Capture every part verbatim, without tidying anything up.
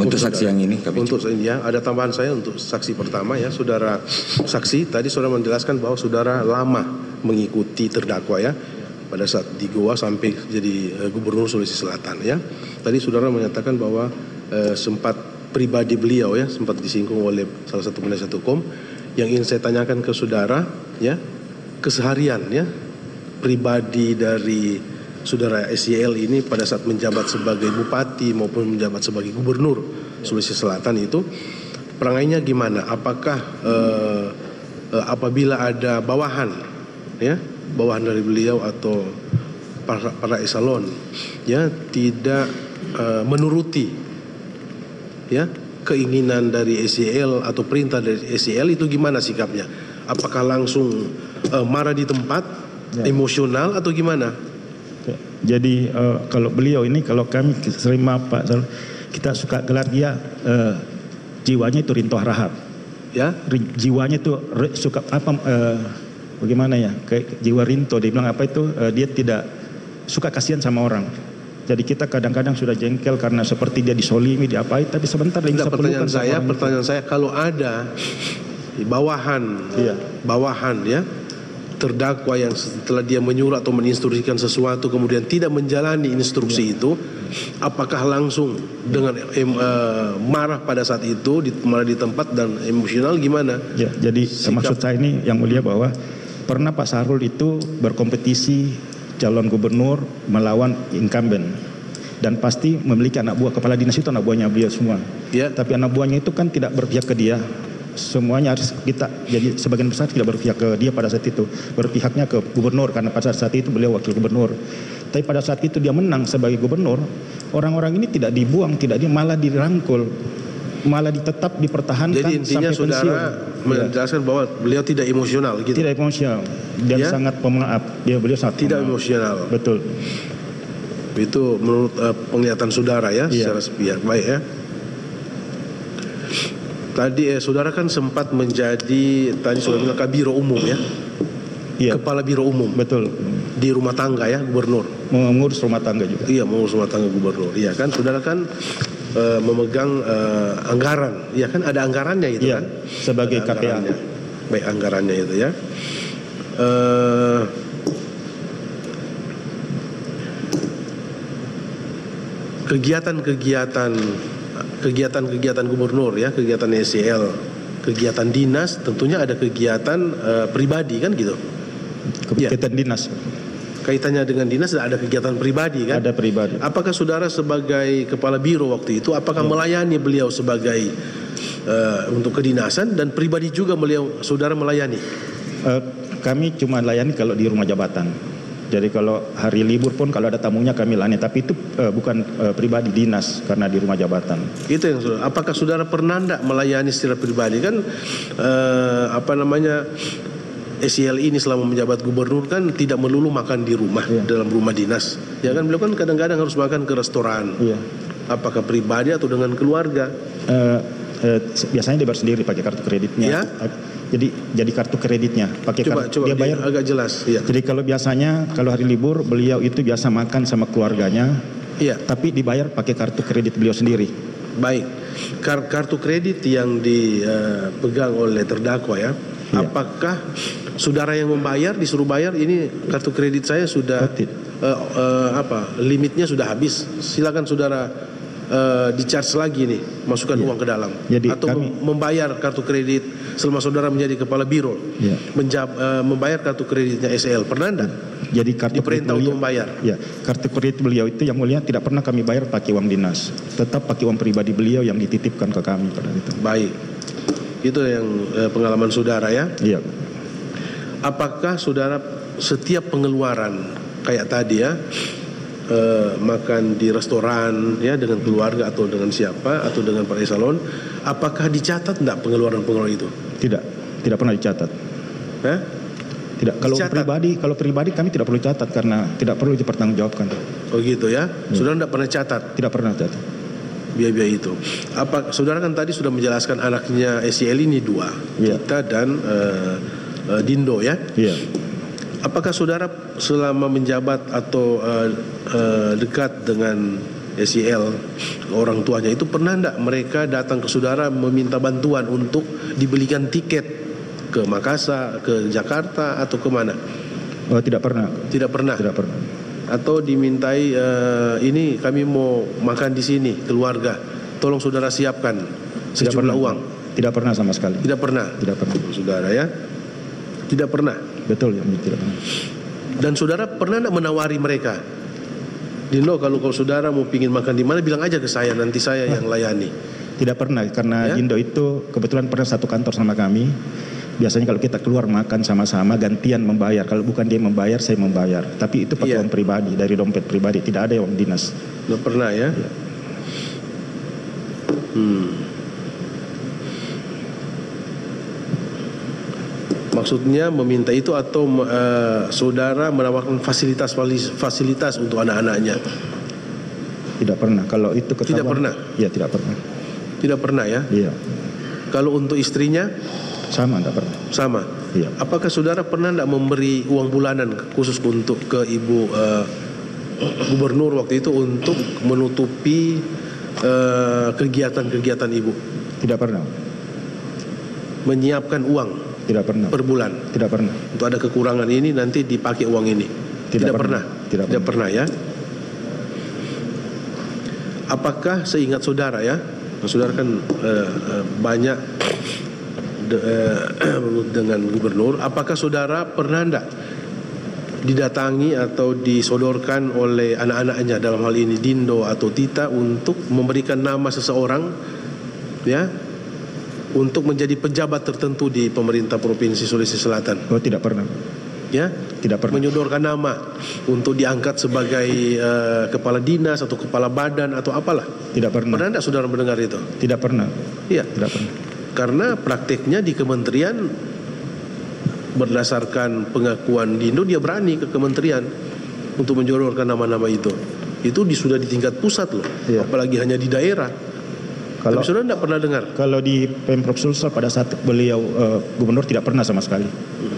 Untuk saksi yang ini, kami untuk ini ya, ada tambahan saya untuk saksi pertama ya, saudara saksi tadi saudara menjelaskan bahwa saudara lama mengikuti terdakwa ya pada saat di Goa sampai jadi uh, Gubernur Sulawesi Selatan ya. Tadi saudara menyatakan bahwa uh, sempat pribadi beliau ya sempat disinggung oleh salah satu penasihat hukum. Yang ingin saya tanyakan ke saudara ya, keseharian ya pribadi dari saudara S Y L ini pada saat menjabat sebagai bupati maupun menjabat sebagai gubernur Sulawesi Selatan itu perangainya gimana? Apakah eh, eh, apabila ada bawahan ya, bawahan dari beliau atau para, para eselon ya tidak eh, menuruti ya keinginan dari S Y L atau perintah dari S Y L itu gimana sikapnya? Apakah langsung eh, marah di tempat, ya, emosional atau gimana? Jadi uh, kalau beliau ini, kalau kami sering Pak, kita suka gelar dia uh, jiwanya itu rinto harahap. Ya, jiwanya itu suka apa? Uh, bagaimana ya? Kayak jiwa rinto. Dia bilang apa itu? Uh, dia tidak suka kasihan sama orang. Jadi kita kadang-kadang sudah jengkel karena seperti dia disolimi, diapain, tapi sebentar dia bisa pertanyaan pelukan. saya, pertanyaan itu. saya kalau ada bawahan, iya. bawahan ya. terdakwa yang setelah dia menyuruh atau menginstruksikan sesuatu kemudian tidak menjalani instruksi ya. itu, apakah langsung dengan em, uh, marah pada saat itu, di, marah di tempat dan emosional gimana? Ya, jadi sikap. Maksud saya ini yang mulia bahwa pernah Pak Sahrul itu berkompetisi calon gubernur melawan incumbent dan pasti memiliki anak buah. Kepala dinas itu anak buahnya beliau semua. Ya. Tapi anak buahnya itu kan tidak berpihak ke dia. Semuanya harus kita, jadi sebagian besar tidak berpihak ke dia pada saat itu, berpihaknya ke gubernur karena pada saat itu beliau wakil gubernur. Tapi pada saat itu dia menang sebagai gubernur, orang-orang ini tidak dibuang, tidak dia malah dirangkul, malah tetap dipertahankan. Jadi intinya sampai saudara menjelaskan ya. bahwa beliau tidak emosional gitu. Tidak emosional dan ya? sangat pemaaf. Dia beliau sangat tidak pemaaf. emosional. Betul. Itu menurut uh, penglihatan saudara ya, ya. secara sepihak. Baik ya. Tadi eh, saudara kan sempat menjadi tadi saudara bilang kabiro umum ya, iya. kepala biro umum, betul, di rumah tangga ya gubernur, mengurus rumah tangga juga, iya mengurus rumah tangga gubernur, iya kan saudara kan eh, memegang eh, anggaran, iya kan ada anggarannya itu iya, kan, sebagai K P A, baik anggarannya itu ya. Eh, kegiatan-kegiatan kegiatan-kegiatan gubernur ya, kegiatan S Y L, kegiatan dinas, tentunya ada kegiatan uh, pribadi kan gitu. Kegiatan ya. dinas. Kaitannya dengan dinas ada kegiatan pribadi kan? Ada pribadi. Apakah saudara sebagai kepala biro waktu itu, apakah ya. melayani beliau sebagai uh, untuk kedinasan dan pribadi juga beliau saudara melayani? Uh, kami cuma layani kalau di rumah jabatan. Jadi kalau hari libur pun kalau ada tamunya kami layani, tapi itu uh, bukan uh, pribadi dinas karena di rumah jabatan. Itu yang saudara. Apakah saudara pernah enggak melayani secara pribadi kan uh, apa namanya S Y L ini selama menjabat gubernur kan tidak melulu makan di rumah ya. dalam rumah dinas. Ya kan beliau kan kadang-kadang harus makan ke restoran. Ya. Apakah pribadi atau dengan keluarga? Uh, uh, biasanya dia bayar sendiri pakai kartu kreditnya. Ya? Jadi jadi kartu kreditnya pakai coba, kartu coba dia bayar agak jelas. Ya. Jadi kalau biasanya kalau hari libur beliau itu biasa makan sama keluarganya. Iya. Tapi dibayar pakai kartu kredit beliau sendiri. Baik. Kar kartu kredit yang dipegang uh, oleh terdakwa ya. Iya. Apakah saudara yang membayar disuruh bayar ini kartu kredit saya sudah uh, uh, apa limitnya sudah habis. Silakan saudara Uh, di-charge lagi nih, masukkan yeah. uang ke dalam. Jadi atau kami, membayar kartu kredit selama saudara menjadi kepala biro, yeah. Menjab, uh, membayar kartu kreditnya S L, pernah enggak? Jadi kartu diperintah beliau, untuk membayar. Ya, kartu kredit beliau itu yang mulia tidak pernah kami bayar pakai uang dinas, tetap pakai uang pribadi beliau yang dititipkan ke kami pada itu. Baik, itu yang uh, pengalaman saudara ya. Iya. Apakah saudara setiap pengeluaran kayak tadi ya? Uh, makan di restoran ya dengan keluarga atau dengan siapa atau dengan para eselon, apakah dicatat enggak pengeluaran-pengeluaran itu? Tidak, tidak pernah dicatat. Hah? Tidak. Kalau dicatat. pribadi, kalau pribadi kami tidak perlu catat karena tidak perlu dipertanggungjawabkan. Oh gitu ya? ya. Saudara tidak pernah catat? Tidak pernah catat. Biaya-biaya itu. Apa saudara kan tadi sudah menjelaskan anaknya S Y L ini dua, ya. Kita dan uh, uh, Dindo ya? Iya. Apakah saudara selama menjabat atau uh, uh, dekat dengan S Y L, orang tuanya itu pernah enggak mereka datang ke saudara meminta bantuan untuk dibelikan tiket ke Makassar, ke Jakarta atau kemana? Oh, tidak pernah. Tidak pernah. Tidak pernah. Atau dimintai uh, ini kami mau makan di sini keluarga, tolong saudara siapkan sejumlah uang. Tidak pernah sama sekali. Tidak pernah. Tidak pernah. Saudara ya, tidak pernah. Betul ya, tidak pernah. Dan saudara pernah enggak menawari mereka? Dino, kalau kalau saudara mau pingin makan di mana bilang aja ke saya, nanti saya yang layani. Tidak pernah, karena ya? Dindo itu kebetulan pernah satu kantor sama kami. Biasanya kalau kita keluar makan sama-sama gantian membayar. Kalau bukan dia membayar, saya membayar. Tapi itu pakai iya. uang pribadi, dari dompet pribadi, tidak ada uang dinas. Tidak pernah ya? Ya. Hmm. Maksudnya meminta itu atau uh, saudara menawarkan fasilitas-fasilitas untuk anak-anaknya? Tidak pernah. Kalau itu ketahuan, tidak pernah. Ya, tidak pernah. Tidak pernah ya? Iya. Kalau untuk istrinya? Sama, tidak pernah. Sama. Iya. Apakah saudara pernah tidak memberi uang bulanan khusus untuk ke ibu uh, gubernur waktu itu untuk menutupi uh, kegiatan-kegiatan ibu? Tidak pernah. Menyiapkan uang? Tidak pernah. Per bulan? Tidak pernah. Untuk ada kekurangan ini nanti dipakai uang ini? Tidak, Tidak pernah. pernah. Tidak, Tidak pernah. pernah ya? Apakah seingat saudara ya? Saudara kan uh, uh, banyak de, uh, dengan gubernur. Apakah saudara pernah enggak didatangi atau disodorkan oleh anak-anaknya, dalam hal ini Dindo atau Tita, untuk memberikan nama seseorang ya, untuk menjadi pejabat tertentu di pemerintah Provinsi Sulawesi Selatan? Oh, tidak pernah. Ya, tidak pernah. Menyodorkan nama untuk diangkat sebagai uh, kepala dinas atau kepala badan atau apalah? Tidak pernah. Pernah tidak saudara mendengar itu? Tidak pernah. Iya, tidak pernah. Karena prakteknya di kementerian, berdasarkan pengakuan Dindo, dia berani ke kementerian untuk menjodorkan nama-nama itu. Itu di, sudah di tingkat pusat loh, iya. Apalagi hanya di daerah. Kalau, tapi saudara tidak pernah dengar? Kalau di Pemprov Sulsel pada saat beliau uh, gubernur tidak pernah sama sekali. Hmm.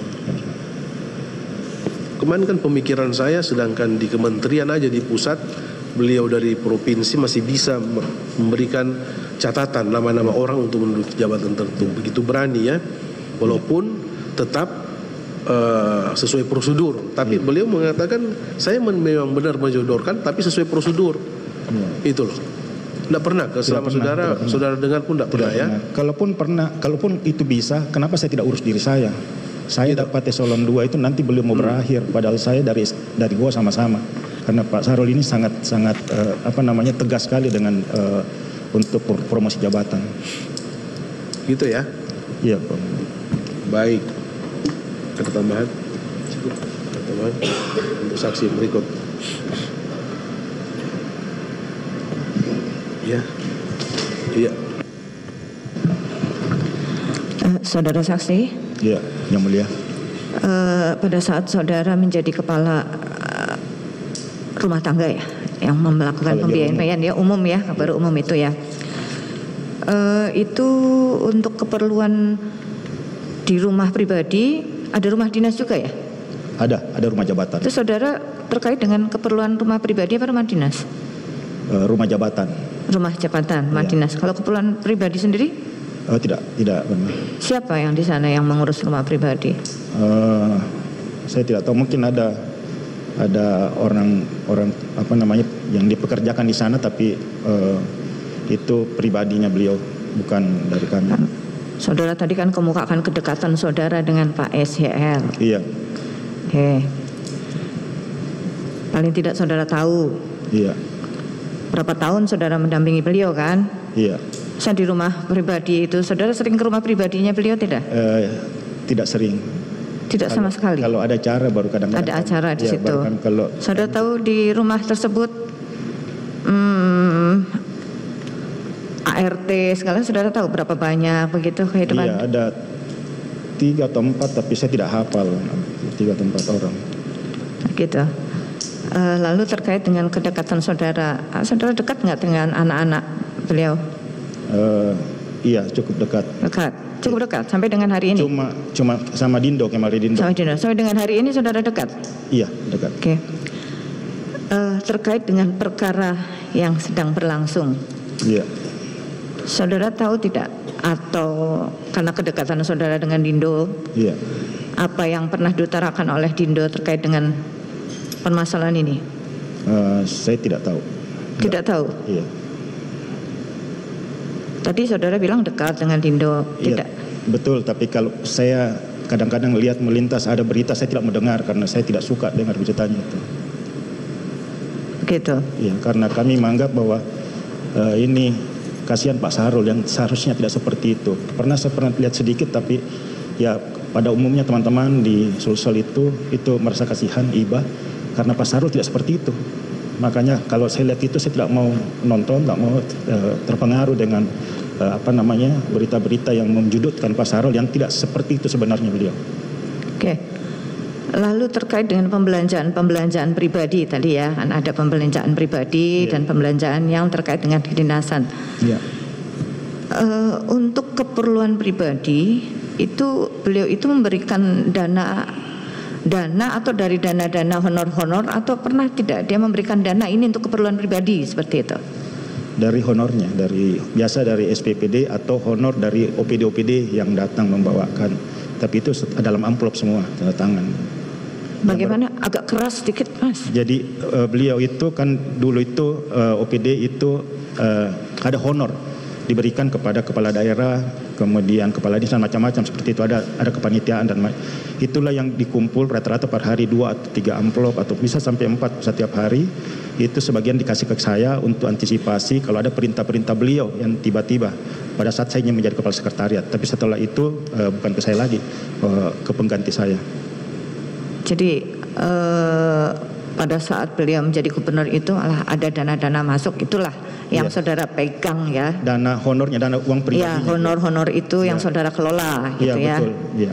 Kemarin kan pemikiran saya, sedangkan di kementerian aja di pusat, beliau dari provinsi masih bisa memberikan catatan nama-nama orang untuk menduduki jabatan tertentu. Begitu berani ya, walaupun tetap uh, sesuai prosedur. Tapi hmm. beliau mengatakan saya memang benar menjodorkan, tapi sesuai prosedur. Hmm. Itu loh. Tidak pernah, selama pernah, saudara pernah. saudara dengar pun tidak pernah ya. Kalaupun pernah, kalaupun itu bisa, kenapa saya tidak urus diri saya? Saya gitu. Dapat eselon dua itu nanti beliau mau hmm. berakhir, padahal saya dari dari gua sama-sama. Karena Pak Sahrul ini sangat sangat uh, apa namanya tegas sekali dengan uh, untuk promosi jabatan. Gitu ya? Iya, Pak. Baik. Ada tambahan? Cukup. Ada tambahan untuk saksi berikut. Ya. Iya. Uh, saudara saksi? Iya, yang mulia. Uh, pada saat saudara menjadi kepala uh, rumah tangga ya, yang melakukan pembiayaan ya umum ya, baru umum itu ya. Uh, itu untuk keperluan di rumah pribadi, ada rumah dinas juga ya? Ada, ada rumah jabatan. Itu saudara terkait dengan keperluan rumah pribadi apa rumah dinas? Uh, rumah jabatan. Rumah jabatan, rumah ya. Dinas. Kalau keperluan pribadi sendiri? Oh, tidak, tidak benar. Siapa yang di sana yang mengurus rumah pribadi? Uh, saya tidak tahu, mungkin ada ada orang orang apa namanya yang dipekerjakan di sana, tapi uh, itu pribadinya beliau, bukan dari kami. Kan, saudara tadi kan kemukakan kedekatan saudara dengan Pak S Y L. Iya. Oke. Paling tidak saudara tahu. Iya. Berapa tahun saudara mendampingi beliau kan? Iya. Saya di rumah pribadi itu, saudara sering ke rumah pribadinya beliau tidak? Eh, tidak sering. Tidak kalau, sama sekali? Kalau ada acara baru kadang-kadang. Ada acara di ya, situ. Kan kalau, saudara kan, tahu di rumah tersebut hmm, A R T segala, saudara tahu berapa banyak begitu kehidupan? Iya, ada tiga atau empat, tapi saya tidak hafal tiga atau empat orang. Gitu. Uh, lalu terkait dengan kedekatan saudara, saudara dekat nggak dengan anak-anak beliau? Uh, iya, cukup dekat. Dekat, cukup dekat sampai dengan hari ini. Cuma, cuma sama Dindo, Kemal Dindo. Sama Dindo. Sampai dengan hari ini saudara dekat. Iya, dekat. Oke. Okay. Uh, uh, terkait dengan perkara yang sedang berlangsung. Iya. Saudara tahu tidak, atau karena kedekatan saudara dengan Dindo, Iya. apa yang pernah diutarakan oleh Dindo terkait dengan permasalahan ini? Uh, saya tidak tahu. Tidak tahu. Iya. Tadi saudara bilang dekat dengan Dindo, tidak? Iya, betul. Tapi kalau saya kadang-kadang lihat melintas ada berita, saya tidak mendengar karena saya tidak suka dengar beritanya itu. Gitu. Iya, karena kami menganggap bahwa uh, ini kasihan Pak Sahrul yang seharusnya tidak seperti itu. Pernah saya pernah lihat sedikit, tapi ya pada umumnya teman-teman di Sulsel itu itu merasa kasihan, iba, karena Pak Sahrul tidak seperti itu. Makanya kalau saya lihat itu saya tidak mau nonton, tidak mau uh, terpengaruh dengan uh, apa namanya berita-berita yang menjudutkan Pak Sahrul yang tidak seperti itu sebenarnya beliau. Oke. Lalu terkait dengan pembelanjaan-pembelanjaan pribadi tadi ya, kan ada pembelanjaan pribadi yeah. dan pembelanjaan yang terkait dengan kedinasan. Yeah. Uh, untuk keperluan pribadi itu beliau itu memberikan dana dana atau dari dana-dana honor-honor, atau pernah tidak dia memberikan dana ini untuk keperluan pribadi seperti itu? Dari honornya, dari biasa dari S P P D atau honor dari O P D O P D yang datang membawakan. Tapi itu dalam amplop semua, tanda tangan. Bagaimana? Agak keras sedikit, Mas. Jadi uh, beliau itu kan dulu itu uh, O P D itu uh, ada honor diberikan kepada kepala daerah, kemudian kepala desa, macam-macam seperti itu, ada ada kepanitiaan dan itulah yang dikumpul rata-rata per hari dua atau tiga amplop atau bisa sampai empat setiap hari. Itu sebagian dikasih ke saya untuk antisipasi kalau ada perintah-perintah beliau yang tiba-tiba pada saat saya ingin menjadi kepala sekretariat. Tapi setelah itu uh, bukan ke saya lagi, uh, ke pengganti saya. Jadi uh, pada saat beliau menjadi gubernur itu alah ada dana-dana masuk, itulah yang ya. Saudara pegang ya. Dana honornya, dana uang pribadi. Ya, honor-honor itu ya. Yang saudara kelola gitu ya. Betul. Ya.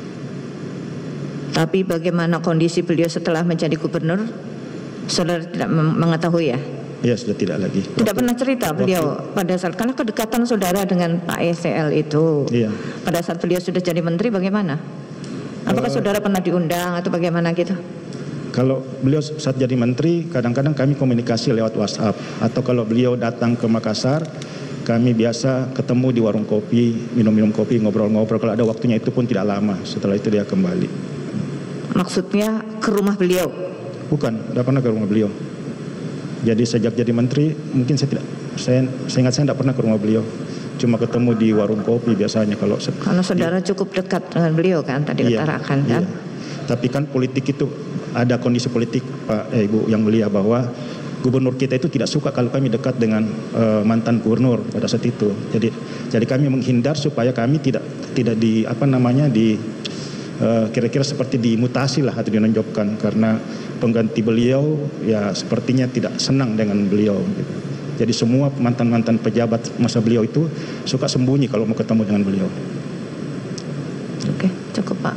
Tapi bagaimana kondisi beliau setelah menjadi gubernur? Saudara tidak mengetahui ya? Ya, sudah tidak lagi. Tidak waktu, pernah cerita beliau waktu, pada saat, karena kedekatan saudara dengan Pak E C L itu. Iya. Pada saat beliau sudah jadi menteri bagaimana? Apakah uh, saudara pernah diundang atau bagaimana gitu? Kalau beliau saat jadi menteri, kadang-kadang kami komunikasi lewat WhatsApp. Atau kalau beliau datang ke Makassar, kami biasa ketemu di warung kopi, minum-minum kopi, ngobrol-ngobrol. Kalau ada waktunya itu pun tidak lama, setelah itu dia kembali. Maksudnya ke rumah beliau? Bukan, tidak pernah ke rumah beliau. Jadi sejak jadi menteri, mungkin saya tidak, saya, saya ingat saya tidak pernah ke rumah beliau. Cuma ketemu di warung kopi biasanya kalau. Karena saudara ya, cukup dekat dengan beliau kan tadi iya, utarakan kan. Iya. Tapi kan politik itu ada kondisi politik Pak eh, Ibu yang mulia bahwa gubernur kita itu tidak suka kalau kami dekat dengan uh, mantan gubernur pada saat itu. Jadi jadi kami menghindar supaya kami tidak tidak di apa namanya di uh, kira-kira seperti dimutasi lah atau dinonjokkan karena pengganti beliau ya sepertinya tidak senang dengan beliau gitu. Jadi semua mantan-mantan pejabat masa beliau itu suka sembunyi kalau mau ketemu dengan beliau. Oke, cukup Pak.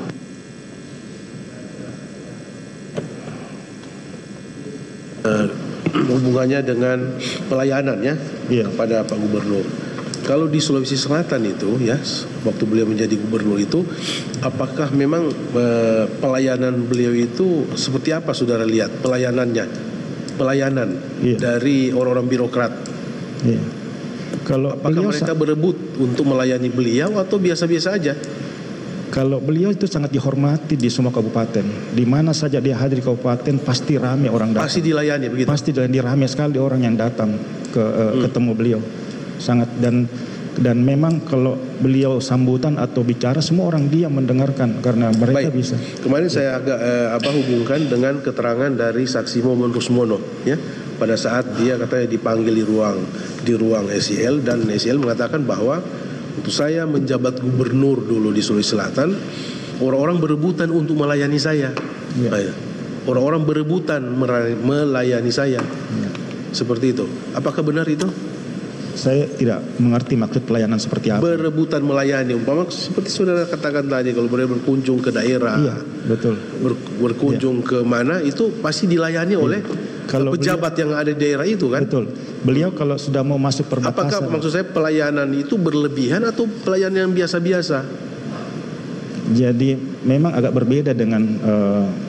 Uh, hubungannya dengan pelayanan ya, yeah. kepada Pak Gubernur. Kalau di Sulawesi Selatan itu ya, waktu beliau menjadi gubernur itu, apakah memang uh, pelayanan beliau itu seperti apa saudara lihat pelayanannya? Pelayanan yeah. dari orang-orang birokrat. Yeah. Kalau apakah mereka berebut untuk melayani beliau atau biasa-biasa aja? Kalau beliau itu sangat dihormati di semua kabupaten. Di mana saja dia hadir di kabupaten pasti ramai orang datang. Pasti dilayani begitu. Pasti dilayani, ramai sekali orang yang datang ke uh, hmm. ketemu beliau. Sangat dan dan memang kalau beliau sambutan atau bicara semua orang diam mendengarkan karena mereka Baik. bisa. Kemarin saya agak eh, apa hubungkan dengan keterangan dari saksi Momon Rusmono ya, pada saat dia katanya dipanggil di ruang di ruang S I L dan S I L mengatakan bahwa untuk saya menjabat gubernur dulu di Sulawesi Selatan, orang-orang berebutan untuk melayani saya. Ya. Orang-orang berebutan melayani saya. Ya. Seperti itu. Apakah benar itu? Saya tidak mengerti maksud pelayanan seperti apa. Berebutan melayani, umpama seperti saudara katakan tadi, kalau boleh berkunjung ke daerah, iya, betul. Ber, berkunjung iya. ke mana itu pasti dilayani iya. oleh kalau pejabat beliau, yang ada di daerah itu kan. Betul. Beliau kalau sudah mau masuk perbatasan. Apakah maksud saya pelayanan itu berlebihan atau pelayanan yang biasa-biasa? Jadi memang agak berbeda dengan uh,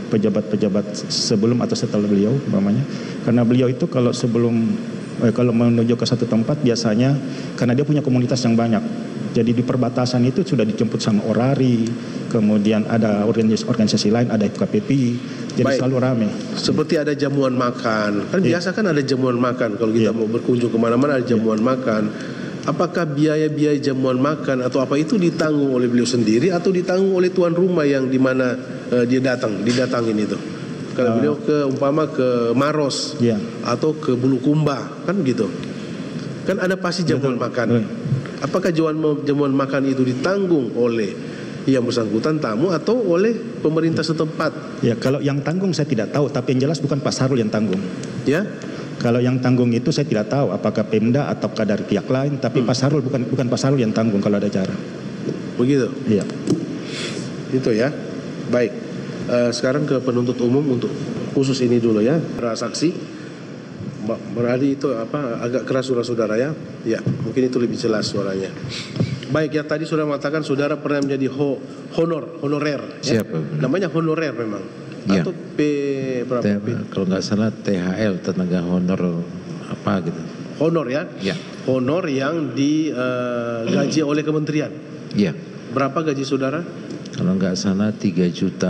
pejabat-pejabat sebelum atau setelah beliau umpamanya. Karena beliau itu kalau sebelum eh, kalau menuju ke satu tempat biasanya karena dia punya komunitas yang banyak. Jadi di perbatasan itu sudah dijemput sama Orari, kemudian ada organisasi, organisasi lain, ada F K P P I, jadi Baik. selalu ramai. Seperti ada jamuan makan, kan Iya. biasa kan ada jamuan makan kalau kita Iya. mau berkunjung kemana-mana ada jamuan makan. Apakah biaya-biaya jamuan makan atau apa itu ditanggung oleh beliau sendiri atau ditanggung oleh tuan rumah yang di mana eh, dia datang, didatangin itu? Kalau Uh, beliau ke umpama ke Maros Iya. atau ke Bulukumba kan gitu. Kan ada pasti jamuan Betul. makan. Betul. Apakah jamuan jamuan makan itu ditanggung oleh yang bersangkutan tamu atau oleh pemerintah setempat? Ya, kalau yang tanggung saya tidak tahu, tapi yang jelas bukan Pak Sarul yang tanggung. Ya? Kalau yang tanggung itu saya tidak tahu apakah Pemda ataukah dari pihak lain, tapi Hmm. Pak Sarul bukan bukan Pak Sarul yang tanggung kalau ada acara. Begitu. Iya. Itu ya. Baik. Eh, sekarang ke penuntut umum untuk khusus ini dulu ya. Para saksi. Mbak Berarti itu apa agak keras saudara-saudara ya. Ya, mungkin itu lebih jelas suaranya. Baik, ya tadi sudah mengatakan saudara pernah menjadi ho, honor, honorer. Ya? Siapa? Namanya honorer memang. Iya. Atau P berapa? T- P? kalau nggak salah T H L, tenaga honor apa gitu. Honor ya. Ya, Honor yang digaji oleh kementerian. ya. Berapa gaji saudara? Kalau nggak salah tiga juta,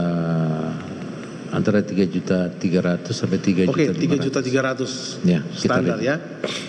antara tiga juta tiga ratus sampai tiga juta. Oke, tiga juta tiga ratus Ya, kita standar lihat. ya.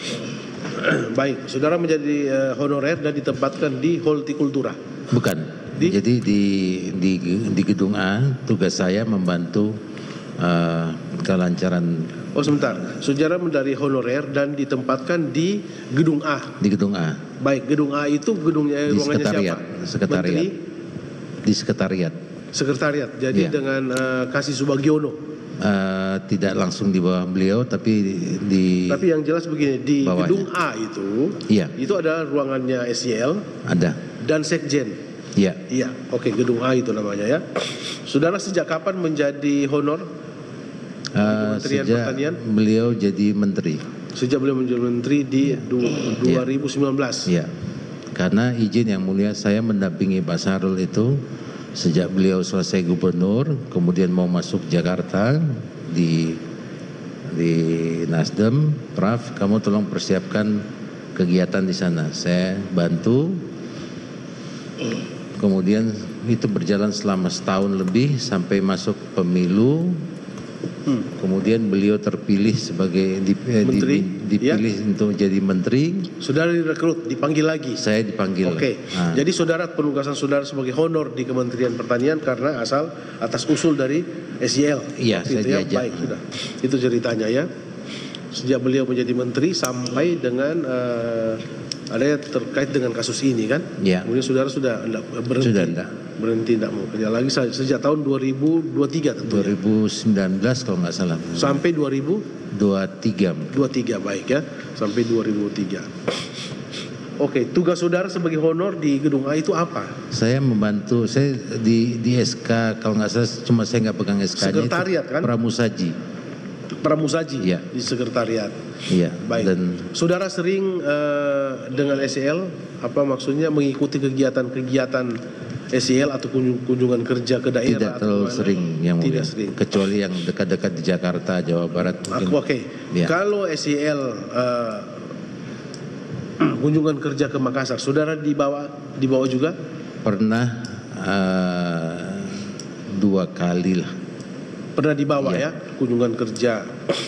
Baik, saudara menjadi uh, honorer dan ditempatkan di Hortikultura. Bukan. Di? Jadi di, di di gedung A tugas saya membantu eh, kelancaran Oh sebentar, saudara dari honorer dan ditempatkan di gedung A. di gedung A, Baik, gedung A itu gedungnya di ruangannya sekretariat, siapa? sekretariat, Menteri di sekretariat. Sekretariat. Jadi Iya. dengan uh, Kasih Subagiono. Eh, tidak langsung di bawah beliau, tapi di, di Tapi yang jelas begini, di bawahnya. gedung A itu, Iya. itu ada ruangannya S Y L ada. dan Sekjen. Iya. Iya, oke, gedung A itu namanya ya. Saudara sejak kapan menjadi honor? Eh, Kementerian sejak Pertanian? beliau jadi menteri. Sejak beliau menjadi menteri di du- dua ribu sembilan belas. Iya. Karena izin yang mulia saya mendampingi Pak Sarul itu sejak beliau selesai gubernur, kemudian mau masuk Jakarta di di Nasdem, Prof, kamu tolong persiapkan kegiatan di sana. Saya bantu. Kemudian itu berjalan selama setahun lebih sampai masuk pemilu. Hmm. Kemudian beliau terpilih sebagai di- eh, Menteri, di- dipilih untuk jadi menteri. Saudara direkrut, dipanggil lagi. Saya dipanggil. Oke, Ah. jadi saudara penugasan saudara sebagai honor di Kementerian Pertanian karena asal atas usul dari S Y L. Iya, Gitu saya ya. diajak. Baik, sudah. Itu ceritanya ya. Sejak beliau menjadi menteri sampai dengan eh, ada yang terkait dengan kasus ini kan? Iya. Kemudian saudara sudah enggak, berhenti. Sudah enggak. Berhenti tidak mau kerja lagi se- sejak tahun dua ribu dua puluh tiga dua tentunya. ribu sembilan belas kalau nggak salah. Sampai dua ribu dua puluh tiga. dua puluh tiga baik ya. Sampai dua ribu tiga. Oke, tugas saudara sebagai honor di gedung A itu apa? Saya membantu, saya di di S K kalau nggak salah, cuma saya nggak pegang S K-nya. Sekretariat, kan? Pramusaji. Pramusaji Iya. di sekretariat. Iya. Baik. Dan Saudara sering eh, dengan S Y L apa maksudnya mengikuti kegiatan-kegiatan S Y L atau kunjung- kunjungan kerja ke daerah tidak atau terlalu kemana? sering yang Tidak mulia. sering. Kecuali yang dekat-dekat di Jakarta, Jawa Barat mungkin. Aku oke. Iya. Kalau S Y L eh, kunjungan kerja ke Makassar, saudara dibawa dibawa juga? Pernah eh, dua kali lah. Pernah dibawa ya Iya. kunjungan kerja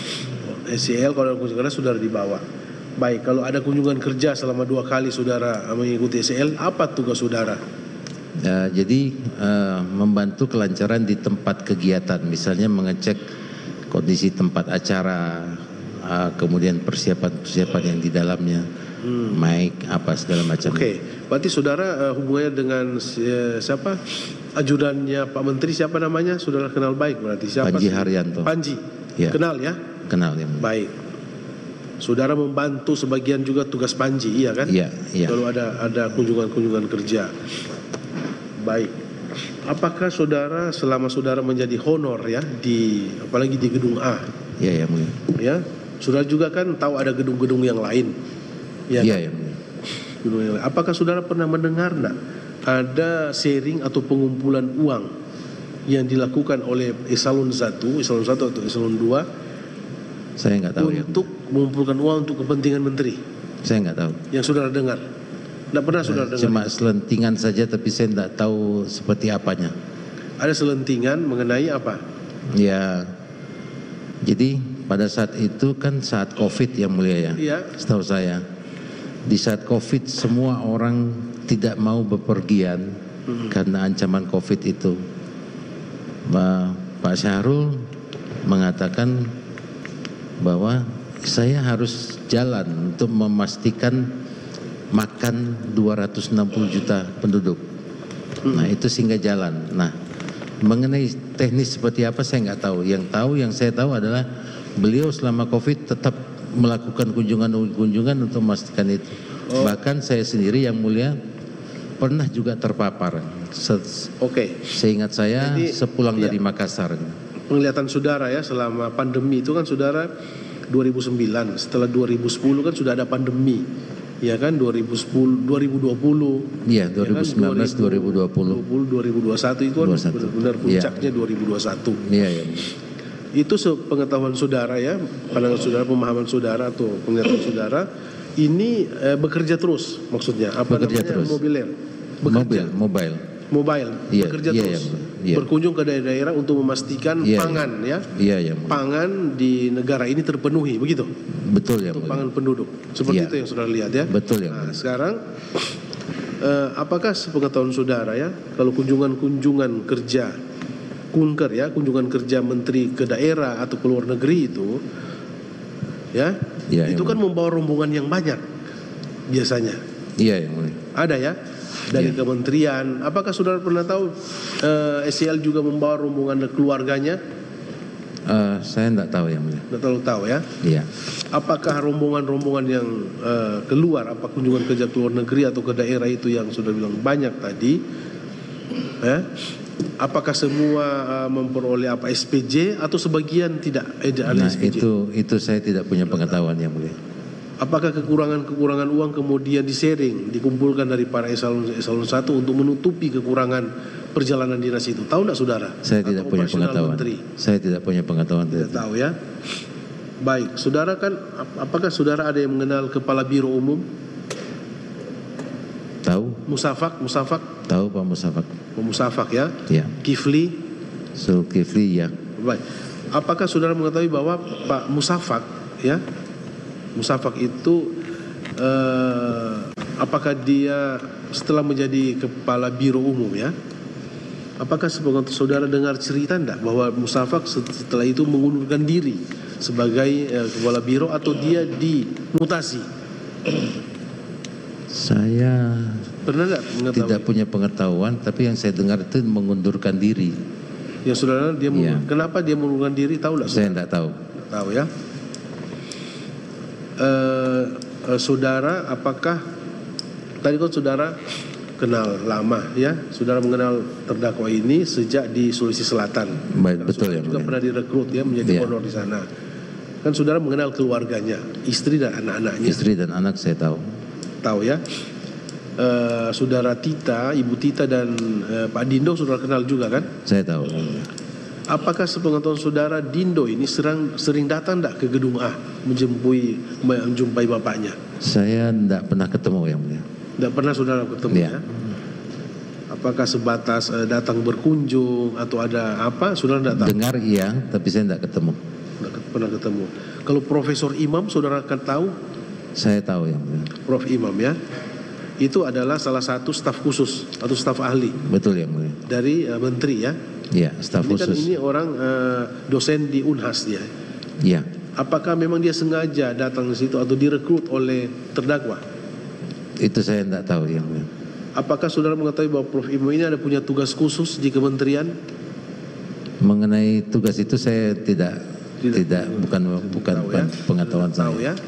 S Y L kalau kunjungan kerja saudara dibawa. Baik, kalau ada kunjungan kerja selama dua kali saudara mengikuti S Y L, apa tugas saudara? Eh, jadi eh, membantu kelancaran di tempat kegiatan, misalnya mengecek kondisi tempat acara, eh, kemudian persiapan-persiapan yang di dalamnya, mic apa segala macam. Oke, berarti saudara eh, hubungannya dengan si- siapa? Ajudannya Pak Menteri siapa namanya? Saudara kenal baik berarti siapa? Panji sih? Haryanto. Panji. Ya. Kenal ya? Kenal yang Baik. Saudara membantu sebagian juga tugas Panji, iya kan? Iya, iya. Kalau ada ada kunjungan-kunjungan kerja. Baik. Apakah saudara selama saudara menjadi honor ya di apalagi di gedung A, Iya, yang mulia. ya? Saudara juga kan tahu ada gedung-gedung yang lain. Ya Iya, kan? yang mulia. Gedung yang lain. Apakah saudara pernah mendengar enggak ada sharing atau pengumpulan uang yang dilakukan oleh eselon satu, eselon satu atau eselon dua Saya nggak tahu ya. untuk mengumpulkan uang untuk kepentingan menteri? Saya nggak tahu. Yang saudara dengar? Tidak pernah saudara dengar? Cuma selentingan saja, tapi saya nggak tahu seperti apanya. Ada selentingan mengenai apa? Ya, jadi pada saat itu kan saat COVID yang mulia ya. Iya. Setahu saya, di saat COVID semua orang tidak mau bepergian hmm. karena ancaman COVID itu. Pak Syahrul mengatakan bahwa saya harus jalan untuk memastikan makan dua ratus enam puluh juta penduduk. Hmm. Nah itu sehingga jalan. Nah mengenai teknis seperti apa saya nggak tahu. Yang tahu, yang saya tahu adalah beliau selama COVID tetap melakukan kunjungan-kunjungan untuk memastikan itu. Oh. Bahkan saya sendiri yang mulia pernah juga terpapar. Se- Oke. Okay. Seingat saya Jadi, sepulang iya. dari Makassar. Penglihatan saudara ya selama pandemi itu kan saudara dua ribu sembilan, setelah dua ribu sepuluh kan sudah ada pandemi. Ya kan dua ribu sepuluh, dua ribu dua puluh. Iya, dua ribu sembilan belas, dua ribu dua puluh. dua ribu dua puluh satu itu kan benar-benar puncaknya ya. dua ribu dua puluh satu. Iya, iya. Itu sepengetahuan saudara ya, pandangan saudara, pemahaman saudara atau penglihatan saudara ini eh, bekerja terus maksudnya apa bekerja namanya terus. mobiler. Bekerja. Mobil, mobile. Mobile, iya, bekerja iya, terus. Iya, iya. Berkunjung ke daerah-daerah untuk memastikan iya, pangan iya. ya. Iya, iya. Pangan di negara ini terpenuhi, begitu? Betul ya. Untuk pangan penduduk. Seperti iya. itu yang saudara lihat ya. Betul ya. Nah, sekarang eh, apakah sepengetahuan saudara ya, kalau kunjungan-kunjungan kerja kunker ya, kunjungan kerja menteri ke daerah atau ke luar negeri itu ya, ya itu kan membawa rombongan yang banyak biasanya. Iya yang mulia. Ada ya dari ya. Kementerian. Apakah saudara pernah tahu uh, S C L juga membawa rombongan keluarganya? Uh, saya tidak tahu yang mulia. Tidak terlalu tahu ya. Iya. Apakah rombongan-rombongan yang uh, keluar, apa kunjungan kerja ke luar negeri atau ke daerah itu yang sudah bilang banyak tadi? Eh? Apakah semua uh, memperoleh apa S P J atau sebagian tidak ada nah, S P J? Itu itu saya tidak punya pengetahuan yang mulia. Apakah kekurangan-kekurangan uang kemudian di-sharing, dikumpulkan dari para eselon eselon satu untuk menutupi kekurangan perjalanan dinas itu? Tahu tidak saudara? Saya tidak punya pengetahuan. Menteri? Saya tidak punya pengetahuan. Tidak tahu ya. Baik, saudara kan, apakah saudara ada yang mengenal Kepala Biro Umum? Tahu. Musafak, Musafak. Tahu Pak Musafak. Pak Musafak ya. Ya. Kifli. Zulkifli ya. Baik. Apakah saudara mengetahui bahwa Pak Musafak ya, Musafak itu eh, apakah dia setelah menjadi Kepala Biro Umum ya, apakah sepengetahuan saudara dengar cerita enggak bahwa Musafak setelah itu mengundurkan diri sebagai eh, Kepala Biro atau dia dimutasi? Saya pernah enggak mengetahui? Tidak punya pengetahuan, tapi yang saya dengar itu mengundurkan diri. Yang saudara dia ya. Kenapa dia mengundurkan diri, tahu enggak? Saya enggak tahu. Tahu ya. Uh, uh, saudara, apakah tadi kan saudara kenal lama ya, saudara mengenal terdakwa ini sejak di Sulawesi Selatan. Baik, betul ya. Juga ya. pernah direkrut ya menjadi ya. honor di sana. Kan saudara mengenal keluarganya, istri dan anak-anaknya. Istri dan anak saya tahu. Tahu ya. Uh, saudara Tita, Ibu Tita dan uh, Pak Dindo saudara kenal juga kan? Saya tahu. Apakah sepengetahuan saudara Dindo ini sering sering datang tidak ke gedung A menjumpai menjumpai bapaknya? Saya tidak pernah ketemu yang mulia. Tidak pernah saudara ketemu ya? ya? Apakah sebatas uh, datang berkunjung atau ada apa? Saudara tidak tahu? Dengar iya, tapi saya tidak ketemu. Tidak pernah ketemu. Kalau Profesor Imam saudara akan tahu? Saya tahu yang mulia. Prof Imam ya. Itu adalah salah satu staf khusus atau staf ahli. Betul yang mulia. Dari uh, menteri ya. Iya, staf ini khusus. Kan ini orang uh, dosen di Unhas dia. Iya. Apakah memang dia sengaja datang ke situ atau direkrut oleh terdakwa? Itu saya tidak tahu yang mulia. Apakah saudara mengetahui bahwa Prof Imam ini ada punya tugas khusus di kementerian? Mengenai tugas itu saya tidak tidak, tidak bukan bukan ya? Pengetahuan tidak saya. Tahu ya?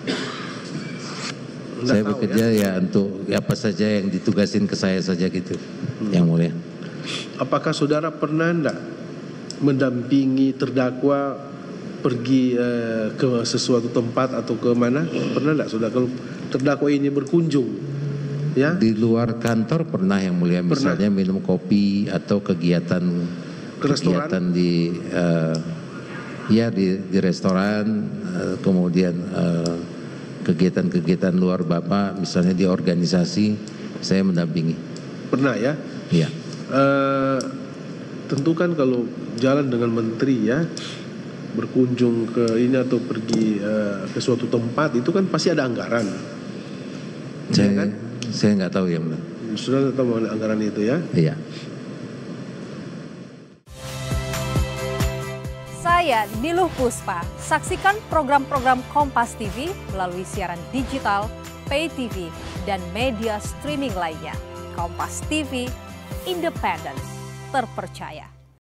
Saya bekerja ya? ya untuk apa saja yang ditugasin ke saya saja gitu, hmm. yang mulia. Apakah saudara pernah enggak mendampingi terdakwa pergi eh, ke sesuatu tempat atau ke mana? Pernah enggak saudara kalau terdakwa ini berkunjung? Ya. Di luar kantor pernah yang mulia, misalnya pernah. Minum kopi atau kegiatan Ke restoran? kegiatan di uh, ya di, di restoran, uh, kemudian uh, kegiatan-kegiatan luar Bapak, misalnya di organisasi, saya mendampingi. Pernah ya? Iya. Uh, tentu kan kalau jalan dengan menteri ya, berkunjung ke ini atau pergi uh, ke suatu tempat itu kan pasti ada anggaran. Saya ya kan? saya nggak tahu ya, Mbak. Sudah tahu mengenai anggaran itu ya? Iya. Saya Niluh Puspa. Saksikan program-program Kompas T V melalui siaran digital, pay T V, dan media streaming lainnya. Kompas T V, independen, terpercaya.